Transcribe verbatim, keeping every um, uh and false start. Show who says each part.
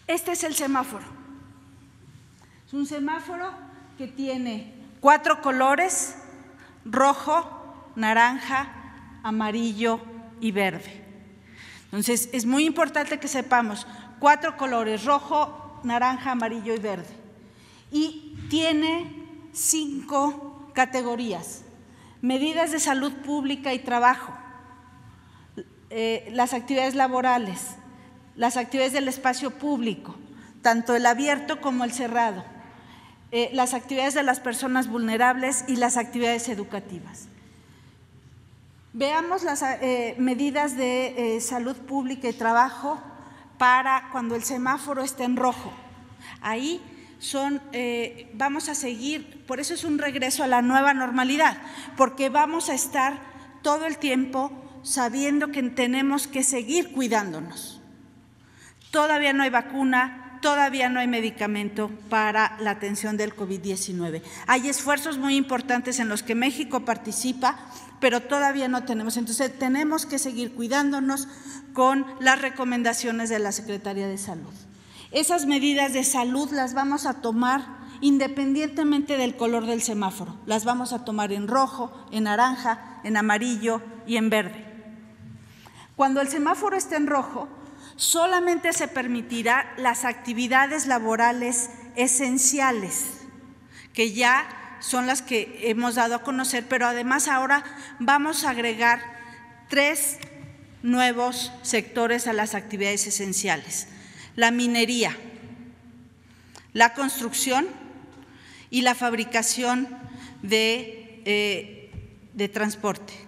Speaker 1: Este es el semáforo. Es un semáforo que tiene cuatro colores: rojo, naranja, amarillo y verde. Entonces, es muy importante que sepamos cuatro colores: rojo, naranja, amarillo y verde. Y tiene cinco categorías: medidas de salud pública y trabajo, eh, las actividades laborales, las actividades del espacio público, tanto el abierto como el cerrado, eh, las actividades de las personas vulnerables y las actividades educativas. Veamos las eh, medidas de eh, salud pública y trabajo para cuando el semáforo esté en rojo. Ahí son, eh, vamos a seguir, por eso es un regreso a la nueva normalidad, porque vamos a estar todo el tiempo sabiendo que tenemos que seguir cuidándonos. Todavía no hay vacuna, todavía no hay medicamento para la atención del COVID diecinueve. Hay esfuerzos muy importantes en los que México participa, pero todavía no tenemos. Entonces, tenemos que seguir cuidándonos con las recomendaciones de la Secretaría de Salud. Esas medidas de salud las vamos a tomar independientemente del color del semáforo. Las vamos a tomar en rojo, en naranja, en amarillo y en verde. Cuando el semáforo esté en rojo, solamente se permitirá las actividades laborales esenciales, que ya son las que hemos dado a conocer, pero además ahora vamos a agregar tres nuevos sectores a las actividades esenciales: la minería, la construcción y la fabricación de, eh, de transporte.